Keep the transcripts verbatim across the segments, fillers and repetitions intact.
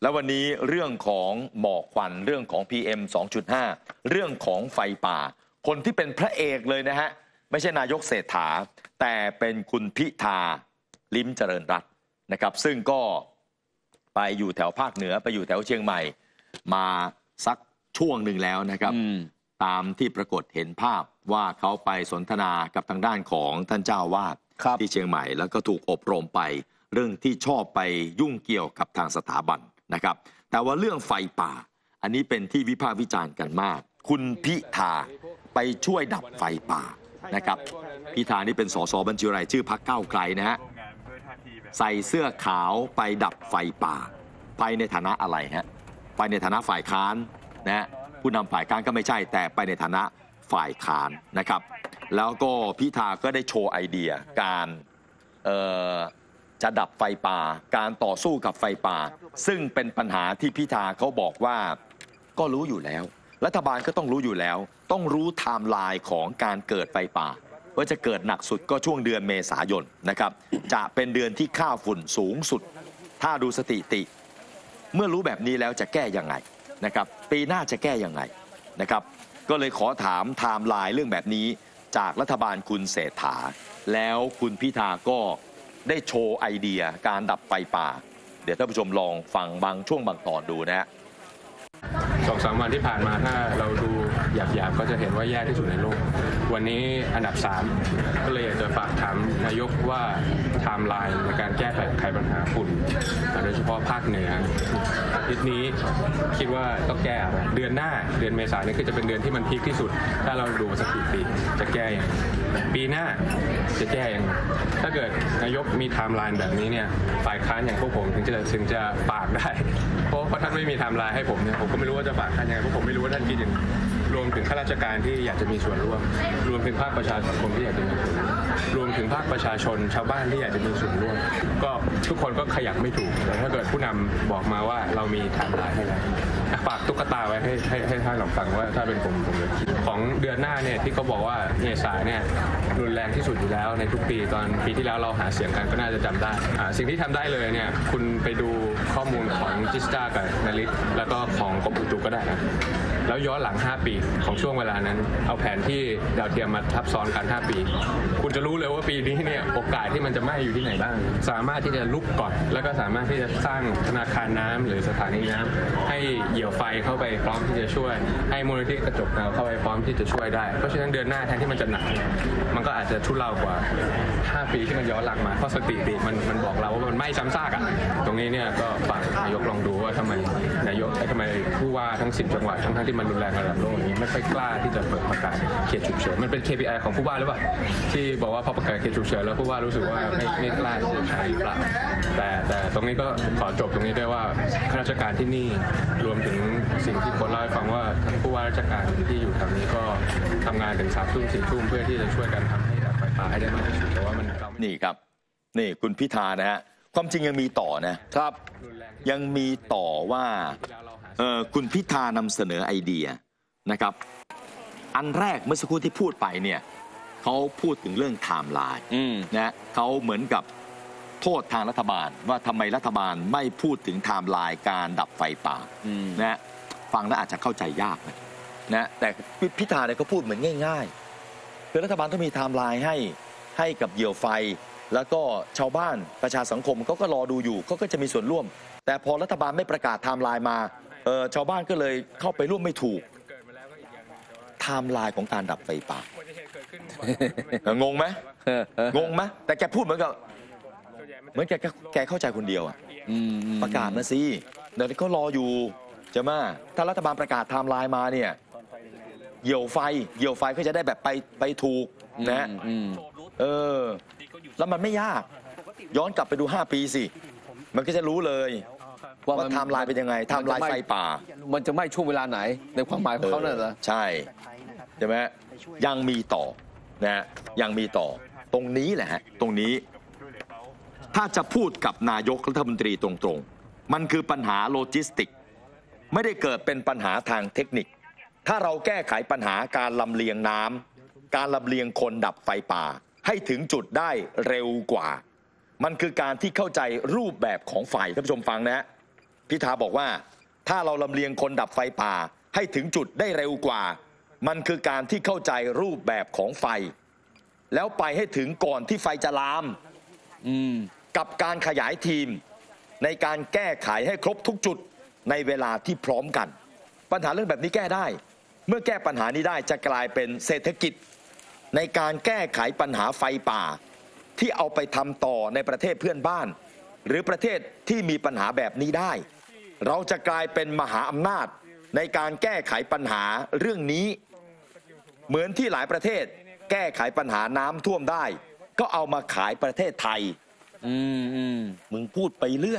แล้ววันนี้เรื่องของหมอกควันเรื่องของ พี เอ็ม สองจุดห้า เรื่องของไฟป่าคนที่เป็นพระเอกเลยนะฮะไม่ใช่นายกเศรษฐาแต่เป็นคุณพิธาลิ้มเจริญรัตน์นะครับซึ่งก็ไปอยู่แถวภาคเหนือไปอยู่แถวเชียงใหม่มาสักช่วงหนึ่งแล้วนะครับตามที่ปรากฏเห็นภาพว่าเขาไปสนทนากับทางด้านของท่านเจ้าวาดที่เชียงใหม่แล้วก็ถูกอบรมไปเรื่องที่ชอบไปยุ่งเกี่ยวกับทางสถาบันนะครับแต่ว่าเรื่องไฟป่าอันนี้เป็นที่วิพากษ์วิจารณ์กันมากคุณพิธาไปช่วยดับไฟป่านะครับพิธานี่เป็นสสบัญชีรายชื่อพรรคก้าวไกลนะฮะใส่เสื้อขาวไปดับไฟป่าไปในฐานะอะไรฮะไปในฐานะฝ่ายค้านนะฮะผู้นำฝ่ายค้านก็ไม่ใช่แต่ไปในฐานะฝ่ายค้านนะครับแล้วก็พิธาก็ได้โชว์ไอเดียการเอ่อจะดับไฟป่าการต่อสู้กับไฟป่าซึ่งเป็นปัญหาที่พิธาเขาบอกว่าก็รู้อยู่แล้วรัฐบาลก็ต้องรู้อยู่แล้วต้องรู้ไทม์ไลน์ของการเกิดไฟป่าว่าจะเกิดหนักสุดก็ช่วงเดือนเมษายนนะครับจะเป็นเดือนที่ค่าฝุ่นสูงสุดถ้าดูสถิติเมื่อรู้แบบนี้แล้วจะแก้ยังไงนะครับปีหน้าจะแก้ยังไงนะครับก็เลยขอถามไทม์ไลน์เรื่องแบบนี้จากรัฐบาลคุณเศรษฐาแล้วคุณพิธาก็ได้โชว์ไอเดียการดับไฟป่าเดี๋ยวท่านผู้ชมลองฟังบางช่วงบางตอนดูนะฮะสองสามวันที่ผ่านมาถ้าเราดูหยาบๆก็จะเห็นว่าแย่ที่สุดในโลกวันนี้อันดับสามก็เลยอยากจะฝากถามนายกว่าไทม์ไลน์ในการแก้ไขปัญหาฝุ่นโดยเฉพาะภาคเหนืออาทิตย์นี้คิดว่าต้องแก้อะไรเดือนหน้าเดือนเมษายนนี่คือจะเป็นเดือนที่มันพีคที่สุดถ้าเราดูสถิติจะแก้อย่างปีหน้าจะแก้อย่างถ้าเกิดนายกมีไทม์ไลน์แบบนี้เนี่ยฝ่ายค้านอย่างพวกผมถึงจะถึงจะปากได้เพราะเพราะท่านไม่มีไทม์ไลน์ให้ผมเนี่ยผมก็ไม่รู้ว่าจะฝากท่านยังไงเพราะผมไม่รู้ว่าท่านคิดอย่างรวมถึงข้าราชการที่อยากจะมีส่วนร่วมรวมถึงภาคประชาสังคมที่อยากจะมีส่วนร่วมรวมถึงภาคประชาชนชาวบ้านที่อยากจะมีส่วนร่วมก็ทุกคนก็ขยับไม่ถูกแต่ถ้าเกิดผู้นำบอกมาว่าเรามีไทม์ไลน์ให้แล้วฝากตุ๊กตาไว้ให้ให้ให้ท่านลองฟังว่าถ้าเป็นผมผมจะคิดของเดือนหน้าเนี่ยที่เขาบอกว่าเมษาเนี่ยรุนแรงที่สุดอยู่แล้วในทุกปีตอนปีที่แล้วเราหาเสียงกันก็น่าจะจำได้สิ่งที่ทำได้เลยเนี่ยคุณไปดูข้อมูลของจิสตากับนาริตแล้วก็ของกรมอุตุก็ได้นะแล้วย้อนหลังห้าปีของช่วงเวลานั้นเอาแผนที่ดาวเทียมมาทับซ้อนกันห้าปีคุณจะรู้เลยว่าปีนี้เนี่ยโอกาสที่มันจะไหม้อยู่ที่ไหนบ้างสามารถที่จะลุกก่อนแล้วก็สามารถที่จะสร้างธนาคารน้ำหรือสถานีน้ำให้เหยี่ยวไฟเข้าไปพร้อมที่จะช่วยให้มูลนิธิกระจกเงาเข้าไปพร้อมที่จะช่วยได้เพราะฉะนั้นเดือนหน้าแทนที่มันจะหนักมันก็อาจจะทุเลากว่าห้าปีที่มันย้อนหลังมาเพราะสถิติมันมันบอกเราว่ามันไม่ซ้ำซากอ่ะตรงนี้เนี่ยก็ฝากนายกลองดูว่าทำไมนายกทำไมผู้ว่าทั้งสิบจังหวัดทั้งที่มันรุนแรงระดับโลกนี้ไม่ค่อยกล้าที่จะเปิดประกาศเขตฉุกเฉินมันเป็น เค พี ไอ ของผู้ว่าหรือเปล่าที่บอกว่าพอประกาศเขตฉุกเฉินแล้วผู้ว่ารู้สึกว่าไม่ไม่กล้าที่จะใช้หรือเปล่าแต่แต่ตรงนี้ก็ขอจบตรงนี้ด้วยว่าข้าราชการที่นี่รวมถึงสิ่งที่คนเล่าให้ฟังว่าทั้งผู้ว่าราชการที่อยู่แถวนี้ก็ทำงานถึงสามทุ่มสี่ทุ่มเพื่อที่จะช่วยกันทำให้ดับไฟป่าให้ได้มากที่สุดแต่ว่ามันนี่ครับนี่คุณพิธานะฮะความจริงยังมีต่อนะครับยังมีต่อว่าเออคุณพิธานำเสนอไอเดียนะครับอันแรกเมื่อสักครู่ที่พูดไปเนี่ยเขาพูดถึงเรื่องไทม์ไลน์นะเขาเหมือนกับโทษทางรัฐบาลว่าทำไมรัฐบาลไม่พูดถึงไทม์ไลน์การดับไฟป่านะฟังแล้วอาจจะเข้าใจยากนะนะแต่พิธาเนี่ยเขาพูดเหมือนง่ายๆคือรัฐบาลต้องมีไทม์ไลน์ให้ให้กับเหยี่ยวไฟแล้วก็ชาวบ้านประชาสังคมเขาก็รอดูอยู่เขาก็จะมีส่วนร่วมแต่พอรัฐบาลไม่ประกาศไทม์ไลน์มาเออชาวบ้านก็เลยเข้าไปร่วมไม่ถูกไทม์ไลน์ของการดับไฟป่างงไหมงงไหมแต่แกพูดเหมือนกับเหมือนแกแกเข้าใจคนเดียวอ่ะประกาศมาสิเดี๋ยวเขารออยู่จะมาถ้ารัฐบาลประกาศไทม์ไลน์มาเนี่ยเหยี่ยวไฟเหยี่ยวไฟก็จะได้แบบไปไปถูกนะเออแล้วมันไม่ยากย้อนกลับไปดูห้าปีสิมันก็จะรู้เลยว่าไทม์ไลน์เป็นยังไงไทม์ไลน์ไฟป่ามันจะไม่ช่วงเวลาไหนในความหมายของเขาเนี่ยเหรอใช่ใช่ไหมยังมีต่อนะยังมีต่อตรงนี้แหละฮะตรงนี้ถ้าจะพูดกับนายกรัฐมนตรีตรงๆมันคือปัญหาโลจิสติกไม่ได้เกิดเป็นปัญหาทางเทคนิคถ้าเราแก้ไขปัญหาการลำเลียงน้ำการลำเลียงคนดับไฟป่าให้ถึงจุดได้เร็วกว่ามันคือการที่เข้าใจรูปแบบของไฟท่านผู้ชมฟังนะพิธาบอกว่าถ้าเราลำเลียงคนดับไฟป่าให้ถึงจุดได้เร็วกว่ามันคือการที่เข้าใจรูปแบบของไฟแล้วไปให้ถึงก่อนที่ไฟจะลามอืมกับการขยายทีมในการแก้ไขให้ครบทุกจุดในเวลาที่พร้อมกันปัญหาเรื่องแบบนี้แก้ได้เมื่อแก้ปัญหานี้ได้จะกลายเป็นเศรษฐกิจในการแก้ไขปัญหาไฟป่าที่เอาไปทำต่อในประเทศเพื่อนบ้านหรือประเทศที่มีปัญหาแบบนี้ได้เราจะกลายเป็นมหาอำนาจในการแก้ไขปัญหาเรื่องนี้เหมือนที่หลายประเทศแก้ไขปัญหาน้ำท่วมได้ก็เอามาขายประเทศไทยอืมอืมมึงพูดไปเรื่อย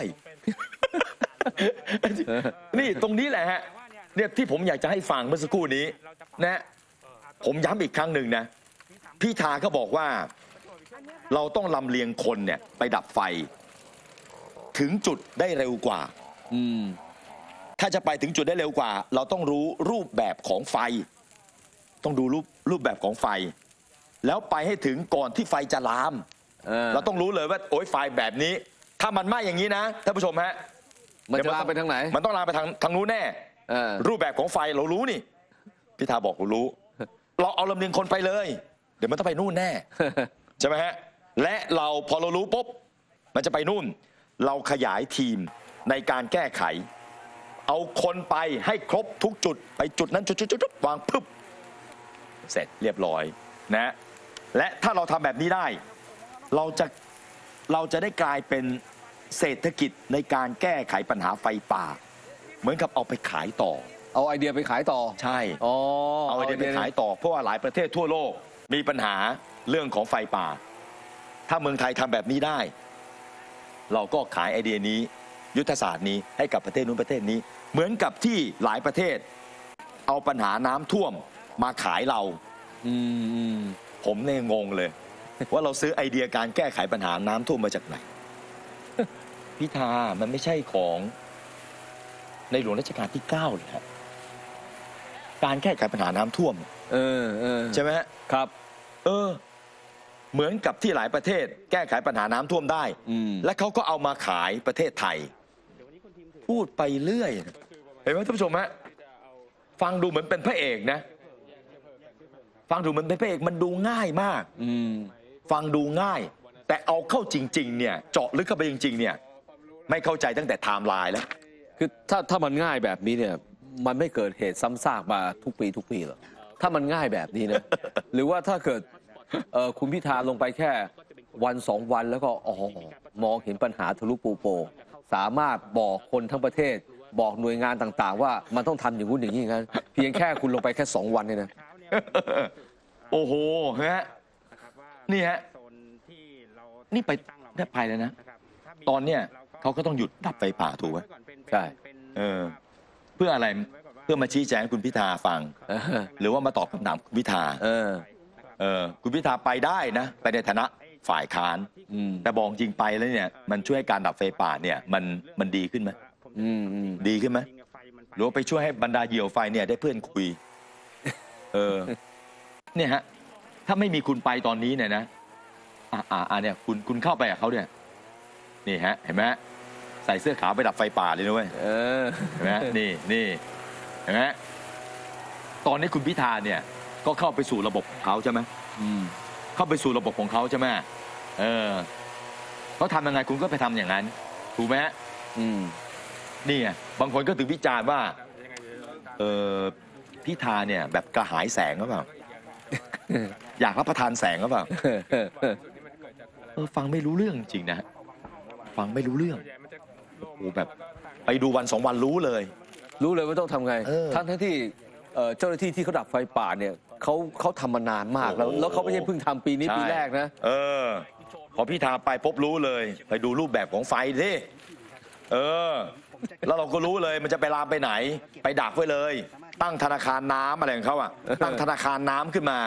นี่ตรงนี้แหละฮะเนี่ยที่ผมอยากจะให้ฟังเมื่อสักครู่นี้นะผมย้ำอีกครั้งหนึ่งนะพิธาเขาบอกว่าเราต้องลำเลียงคนเนี่ยไปดับไฟถึงจุดได้เร็วกว่าอืมถ้าจะไปถึงจุดได้เร็วกว่าเราต้องรู้รูปแบบของไฟต้องดูรูปรูปแบบของไฟแล้วไปให้ถึงก่อนที่ไฟจะลามเออเราต้องรู้เลยว่าโอ้ยไฟแบบนี้ถ้ามันไหม้อย่างนี้นะท่านผู้ชมฮะมันจะลามไปทางไหนมันต้องลามไปทางทางนู้นแน่รูปแบบของไฟเรารู้นี่พิธาบอกเรารู้เราเอาลำเลียงคนไปเลยเดี๋ยวมันต้องไปนู่นแน่ใช่ไหมฮะและเราพอเรารู้ปุ๊บมันจะไปนู่นเราขยายทีมในการแก้ไขเอาคนไปให้ครบทุกจุดไปจุดนั้นจุดๆๆวางปึ๊บเสร็จเรียบร้อยนะและถ้าเราทำแบบนี้ได้เราจะเราจะได้กลายเป็นเศรษฐกิจในการแก้ไขปัญหาไฟป่าเหมือนกับเอาไปขายต่อเอาไอเดียไปขายต่อใช่อ๋อเอาไอเดียไปขายต่อเพราะว่าหลายประเทศทั่วโลกมีปัญหาเรื่องของไฟป่าถ้าเมืองไทยทำแบบนี้ได้เราก็ขายไอเดียนี้ยุทธศาสตร์นี้ให้กับประเทศนู้นประเทศนี้เหมือนกับที่หลายประเทศเอาปัญหาน้ำท่วมมาขายเราอืมผมเนี่ยงงเลยว่าเราซื้อไอเดียการแก้ไขปัญหาน้ำท่วมมาจากไหนพิธามันไม่ใช่ของในหลวงรัชกาลที่เก้าเลยครับการแก้ไขปัญหาน้ำท่วมเออเออใช่ไหมฮะครับเออเหมือนกับที่หลายประเทศแก้ไขปัญหาน้ำท่วมได้และเขาก็เอามาขายประเทศไทยพูดไปเรื่อยเห็นไหมท่านผู้ชมฮะฟังดูเหมือนเป็นพระเอกนะฟังดูเหมือนเป็นพระเอกมันดูง่ายมากฟังดูง่ายแต่เอาเข้าจริงๆเนี่ยเจาะลึกเข้าไปจริงๆเนี่ยไม่เข้าใจตั้งแต่ไทม์ไลน์แล้วคือถ้าถ้ามันง่ายแบบนี้เนี่ยมันไม่เกิดเหตุซ้ำซากมาทุกปีทุกปีหรอกถ้ามันง่ายแบบนี้นะ หรือว่าถ้าเกิดคุณพิธาลงไปแค่วันสองวันแล้วก็อ๋อมองเห็นปัญหาทะลุปูโปสามารถบอกคนทั้งประเทศบอกหน่วยงานต่างๆว่ามันต้องทำอย่างนู้นอย่างนี้อย่างนั้นเพียงแค่คุณลงไปแค่สองวันเนี่ยนะโอ้โหฮะนี่ฮะนี่ไปได้ไปแล้วนะตอนเนี้ยเขาก็ต้องหยุดดับไฟป่าถูกไหมใช่เออเพื่ออะไรเพื่อมาชี้แจงคุณพิธาฟังหรือว่ามาตอบคำถามคุณพิธาเออเออคุณพิธาไปได้นะไปในฐานะฝ่ายค้านแต่บอกจริงไปแล้วเนี่ยมันช่วยการดับไฟป่าเนี่ยมันมันดีขึ้นไหมดีขึ้นไหมหรือว่าไปช่วยให้บรรดาเหยี่ยวไฟเนี่ยได้เพื่อนคุยเออเนี่ยฮะถ้าไม่มีคุณไปตอนนี้เนี่ยนะอ่าอ่าเนี่ยคุณคุณเข้าไปกับเขาเนี่ยนี่ฮะเห็นไหมใส่เสื้อขาวไปดับไฟป่าเลยนะเว้ยเออเห็นไหมนี่นี่เห็นไหมตอนนี้คุณพิธาเนี่ยก็เข้าไปสู่ระบบของเขาใช่ไหมเข้าไปสู่ระบบของเขาใช่ไหมเออเขาทำยังไงคุณก็ไปทำอย่างนั้นถูกไหมฮะนี่ไงบางคนก็ถึงวิจารณ์ว่าเออพิธาเนี่ยแบบกระหายแสงหรือเปล่าอยากรับประทานแสงหรือเปล่าเออฟังไม่รู้เรื่องจริงนะฟังไม่รู้เรื่องโอ้แบบไปดูวันสองวันรู้เลยรู้เลยว่าต้องทำไงทั้งทั้งที่เจ้าหน้าที่ที่เขาดับไฟป่าเนี่ยเขาเขาทำมานานมากแล้วแล้วเขาไม่ใช่เพิ่งทำปีนี้ปีแรกนะเออพอพิธาไปพบรู้เลยไปดูรูปแบบของไฟสิเออแล้วเราก็รู้เลยมันจะไปลามไปไหนไปดักไว้เลยตั้งธนาคารน้ำอะไรของเขาอ่ะตั้งธนาคารน้ำขึ้นมา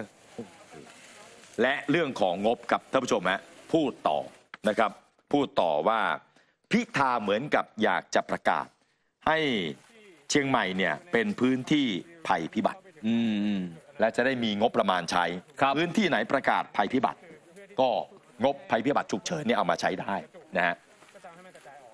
และเรื่องของงบกับท่านผู้ชมฮะพูดต่อนะครับพูดต่อว่าพิธาเหมือนกับอยากจะประกาศให้เชียงใหม่เนี่ยเป็นพื้นที่ภัยพิบัติและจะได้มีงบประมาณใช้พื้นที่ไหนประกาศภัยพิบัติก็งบภัยพิบัติฉุกเฉินเนี่ยเอามาใช้ได้นะฮะ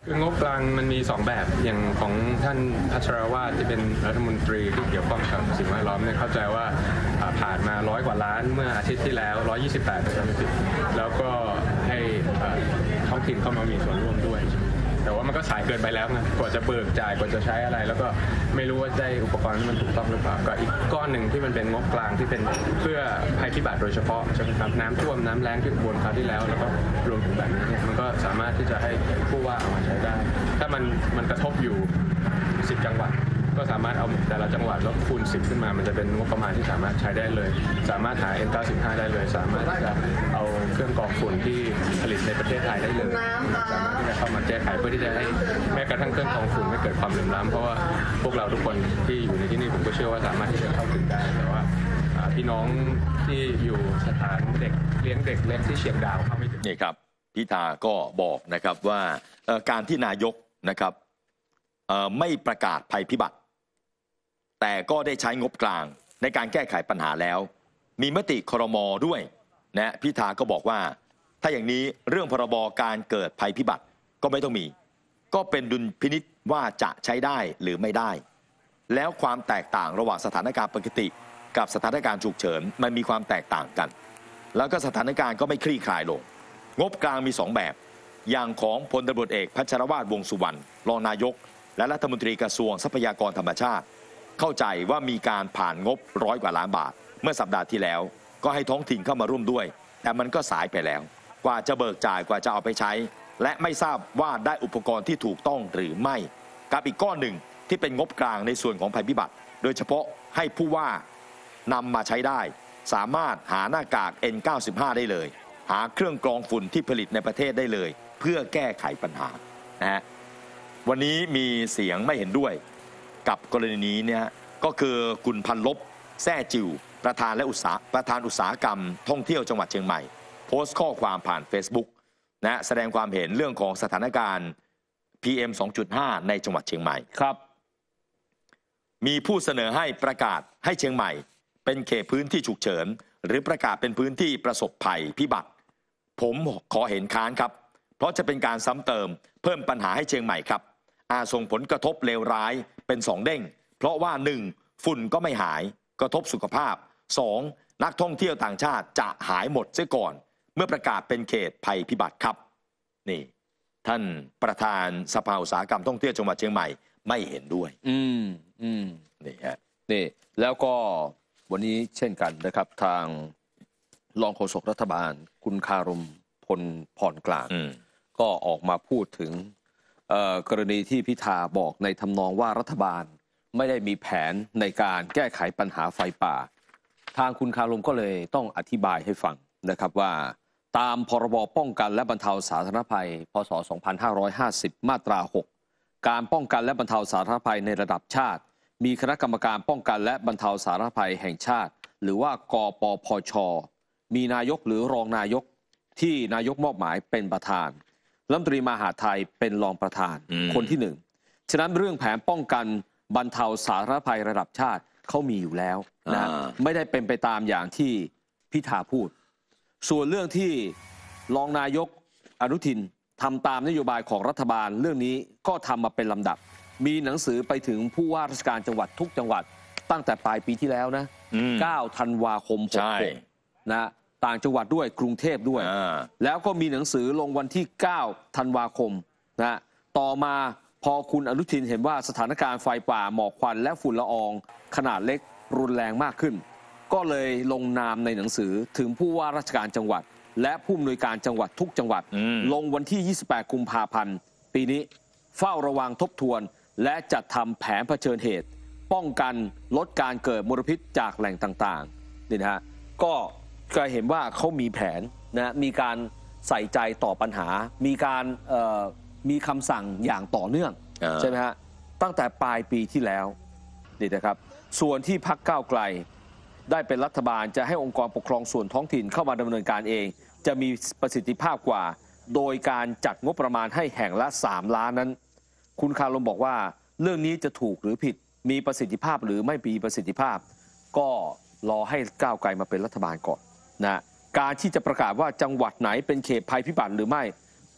คืองบกลางมันมีสองแบบอย่างของท่านพัชรวาทที่เป็นรัฐมนตรีที่เกี่ยวข้องกับสิ่งแวดล้อมเนี่ยเข้าใจว่าผ่านมาร้อยกว่าล้านเมื่ออาทิตย์ที่แล้วหนึ่งร้อยยี่สิบแปดถ้าจำไม่ผิดแล้วก็ให้ท้องถิ่นเข้ามามีส่วนร่วมด้วยแต่ว่ามันก็สายเกินไปแล้วไงกว่าจะเบิกจ่ายกว่าจะใช้อะไรแล้วก็ไม่รู้ว่าได้อุปกรณ์ที่มันถูกต้องหรือเปล่าก็อีกก้อนหนึ่งที่มันเป็นงบกลางที่เป็นเพื่อภัยพิบัติโดยเฉพาะใช่ไหมครับน้ำท่วมน้ำแล้งที่อุบลคราวที่แล้วแล้วก็รวมถึงแบบนี้เนี่ยมันก็สามารถที่จะให้ผู้ว่าเอามาใช้ได้ถ้ามันมันกระทบอยู่สิบจังหวัดก็สามารถเอาแต่ละจังหวัดแล้วคูณสิบขึ้นมามันจะเป็นงบประมาณที่สามารถใช้ได้เลยสามารถหา เอ็น เก้าสิบห้า ได้เลยสามารถที่จะเอาเครื่องกรองฝุ่นที่ผลิตในประเทศไทยได้เลยสามารถที่จะเข้ามาแก้ไขเพื่อที่จะให้แม้กระทั่งเครื่องกรองฝุ่นไม่เกิดความเหลื่อมล้ำเพราะว่าพวกเราทุกคนที่อยู่ในที่นี่ผมก็เชื่อว่าสามารถที่จะเข้าถึงได้แต่ว่าพี่น้องที่อยู่สถานเด็กเลี้ยงเด็กเล็กที่เชียงดาวเข้าไม่ถึงนี่ครับพิธาก็บอกนะครับว่าการที่นายกนะครับไม่ประกาศภัยพิบัติแต่ก็ได้ใช้งบกลางในการแก้ไขปัญหาแล้วมีมติครม.ด้วยนะพิธาก็บอกว่าถ้าอย่างนี้เรื่องพรบการเกิดภัยพิบัติก็ไม่ต้องมีก็เป็นดุลพินิจว่าจะใช้ได้หรือไม่ได้แล้วความแตกต่างระหว่างสถานการณ์ปกติกับสถานการณ์ฉุกเฉินมันมีความแตกต่างกันแล้วก็สถานการณ์ก็ไม่คลี่คลายลงงบกลางมีสองแบบอย่างของพลตำรวจเอกพัชรวาทวงษ์สุวรรณรองนายกและรัฐมนตรีกระทรวงทรัพยากรธรรมชาติเข้าใจว่ามีการผ่านงบร้อยกว่าล้านบาทเมื่อสัปดาห์ที่แล้วก็ให้ท้องถิ่นเข้ามาร่วมด้วยแต่มันก็สายไปแล้วกว่าจะเบิกจ่ายกว่าจะเอาไปใช้และไม่ทราบว่าได้อุปกรณ์ที่ถูกต้องหรือไม่กับอีกก้อนหนึ่งที่เป็นงบกลางในส่วนของภัยพิบัติโดยเฉพาะให้ผู้ว่านำมาใช้ได้สามารถหาหน้ากาก เอ็น เก้าสิบห้า ได้เลยหาเครื่องกรองฝุ่นที่ผลิตในประเทศได้เลยเพื่อแก้ไขปัญหานะฮะวันนี้มีเสียงไม่เห็นด้วยกับกรณีนี้เนี่ยก็คือคุณพันลบแซ่จิวประธานและอุตสาหประธานอุตสาหกรรมท่องเที่ยวจังหวัดเชียงใหม่โพสต์ข้อความผ่าน Facebook นะแสดงความเห็นเรื่องของสถานการณ์ พี เอ็ม สองจุดห้า ในจังหวัดเชียงใหม่ครับมีผู้เสนอให้ประกาศให้เชียงใหม่เป็นเขตพื้นที่ฉุกเฉินหรือประกาศเป็นพื้นที่ประสบภัยพิบัติผมขอเห็นค้านครับเพราะจะเป็นการซ้ำเติมเพิ่มปัญหาให้เชียงใหม่ครับอาจส่งผลกระทบเลวร้ายเป็นสองเด้งเพราะว่าหนึ่งฝุ่นก็ไม่หายกระทบสุขภาพสองนักท่องเที่ยวต่างชาติจะหายหมดเสียก่อนเมื่อประกาศเป็นเขตภัยพิบัติครับนี่ท่านประธานสภาอุตสาหกรรมท่องเที่ยวจังหวัดเชียงใหม่ไม่เห็นด้วยอืมอืมนี่ฮะนี่แล้วก็วันนี้เช่นกันนะครับทางรองโฆษกรัฐบาลคุณคารมพลพรกลางก็ออกมาพูดถึงกรณีที่พิธาบอกในทำนองว่ารัฐบาลไม่ได้มีแผนในการแก้ไขปัญหาไฟป่าทางคุณคารมก็เลยต้องอธิบายให้ฟังนะครับว่าตามพรบป้องกันและบรรเทาสาธารณภัยพ.ศ. สองพันห้าร้อยห้าสิบมาตราหกการป้องกันและบรรเทาสาธารณภัยในระดับชาติมีคณะกรรมการป้องกันและบรรเทาสาธารณภัยแห่งชาติหรือว่ากปปช.มีนายกหรือรองนายกที่นายกมอบหมายเป็นประธานรัฐมนตรีมหาดไทยเป็นรองประธานคนที่หนึ่งฉะนั้นเรื่องแผนป้องกันบรรเทาสาธารณภัยระดับชาติเขามีอยู่แล้วนะไม่ได้เป็นไปตามอย่างที่พิธาพูดส่วนเรื่องที่รองนายกอนุทินทำตามนโยบายของรัฐบาลเรื่องนี้ก็ทำมาเป็นลำดับมีหนังสือไปถึงผู้ว่าราชการจังหวัดทุกจังหวัดตั้งแต่ปลายปีที่แล้วนะเก้าธันวาคมหกหกนะต่างจังหวัดด้วยกรุงเทพด้วยแล้วก็มีหนังสือลงวันที่เก้าธันวาคมนะต่อมาพอคุณอนุทินเห็นว่าสถานการณ์ไฟป่าหมอกควันและฝุ่นละอองขนาดเล็กรุนแรงมากขึ้นก็เลยลงนามในหนังสือถึงผู้ว่าราชการจังหวัดและผู้อำนวยการจังหวัดทุกจังหวัดลงวันที่ยี่สิบแปดกุมภาพันธ์ปีนี้เฝ้าระวังทบทวนและจัดทำแผนเผชิญเหตุป้องกันลดการเกิดมลพิษจากแหล่งต่างๆนี่นะฮะก็ก็เห็นว่าเขามีแผนนะมีการใส่ใจต่อปัญหามีการมีคำสั่งอย่างต่อเนื่องใช่ไหมฮะตั้งแต่ปลายปีที่แล้วนี่นะครับส่วนที่พรรคก้าวไกลได้เป็นรัฐบาลจะให้องค์กรปกครองส่วนท้องถิ่นเข้ามาดำเนินการเองจะมีประสิทธิภาพกว่าโดยการจัดงบประมาณให้แห่งละสามล้านนั้นคุณคารมบอกว่าเรื่องนี้จะถูกหรือผิดมีประสิทธิภาพหรือไม่มีประสิทธิภาพก็รอให้ก้าวไกลมาเป็นรัฐบาลก่อนนะการที่จะประกาศว่าจังหวัดไหนเป็นเขตภัยพิบัติหรือไม่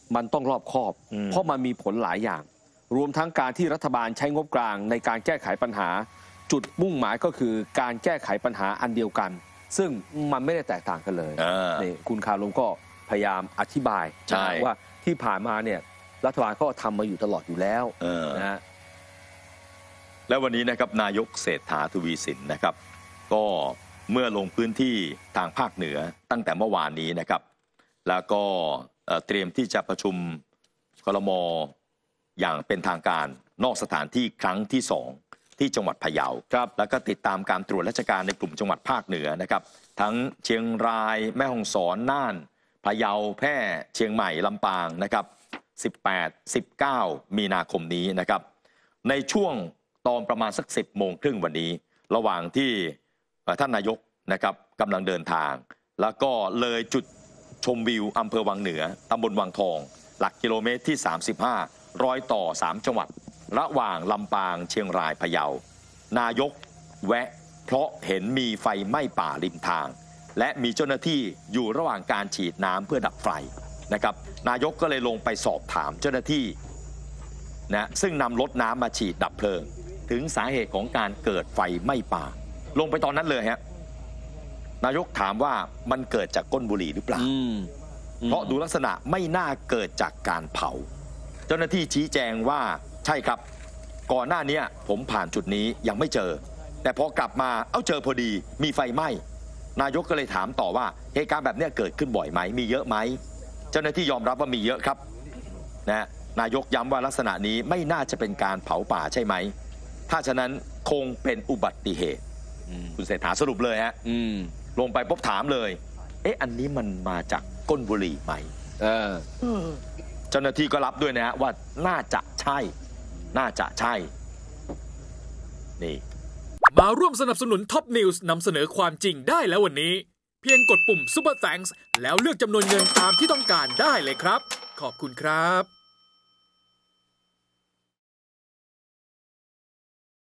มันต้องรอบคอบ เพราะมันมีผลหลายอย่าง รวมทั้งการที่รัฐบาลใช้งบกลางในการแก้ไขปัญหา จุดมุ่งหมายก็คือการแก้ไขปัญหาอันเดียวกัน ซึ่งมันไม่ได้แตกต่างกันเลยนี่คุณคารุงก็พยายามอธิบายว่าที่ผ่านมาเนี่ยรัฐบาลก็ทำมาอยู่ตลอดอยู่แล้วนะฮะและวันนี้นะครับนายกเศรษฐาทวีสินนะครับก็เมื่อลงพื้นที่ทางภาคเหนือตั้งแต่เมื่อวานนี้นะครับแล้วก็เตรียมที่จะประชุมครม.อย่างเป็นทางการนอกสถานที่ครั้งที่สองที่จังหวัดพะเยาครับแล้วก็ติดตามการตรวจราชการในกลุ่มจังหวัดภาคเหนือนะครับทั้งเชียงรายแม่ฮ่องสอนน่านพะเยาแพร่เชียงใหม่ลำปางนะครับสิบแปด สิบเก้ามีนาคมนี้นะครับในช่วงตอนประมาณสักสิบโมงครึ่งวันนี้ระหว่างที่ท่านนายกนะครับกำลังเดินทางแล้วก็เลยจุดชมวิวอำเภอวังเหนือตำบลวังทองหลักกิโลเมตรที่สามสิบห้ารอยต่อสามจังหวัดระหว่างลำปางเชียงรายพะเยานายกแวะเพราะเห็นมีไฟไหม้ป่าริมทางและมีเจ้าหน้าที่อยู่ระหว่างการฉีดน้ำเพื่อดับไฟนะครับนายกก็เลยลงไปสอบถามเจ้าหน้าที่นะซึ่งนำรถน้ำมาฉีดดับเพลิงถึงสาเหตุของการเกิดไฟไหม้ป่าลงไปตอนนั้นเลยฮะนายกถามว่ามันเกิดจากก้นบุหรี่หรือเปล่าเพราะดูลักษณะไม่น่าเกิดจากการเผาเจ้าหน้าที่ชี้แจงว่าใช่ครับก่อนหน้านี้ผมผ่านจุดนี้ยังไม่เจอแต่พอกลับมาเอ้าเจอพอดีมีไฟไหม้นายกก็เลยถามต่อว่าเหตุการณ์แบบนี้เกิดขึ้นบ่อยไหมมีเยอะไหมเจ้าหน้าที่ยอมรับว่ามีเยอะครับนะนายกย้ำว่าลักษณะนี้ไม่น่าจะเป็นการเผาป่าใช่ไหมถ้าฉะนั้นคงเป็นอุบัติเหตุคุณเศรษฐาสรุปเลยฮะลงไปปุ๊บถามเลยเอ๊ะอันนี้มันมาจากก้นบุหรี่ไหมเจ้าหน้าที่ก็รับด้วยนะฮะว่าน่าจะใช่น่าจะใช่นี่มาร่วมสนับสนุนท็อปนิวส์นำเสนอความจริงได้แล้ววันนี้เพียงกดปุ่ม Super Thanks แล้วเลือกจำนวนเงินตามที่ต้องการได้เลยครับขอบคุณครับ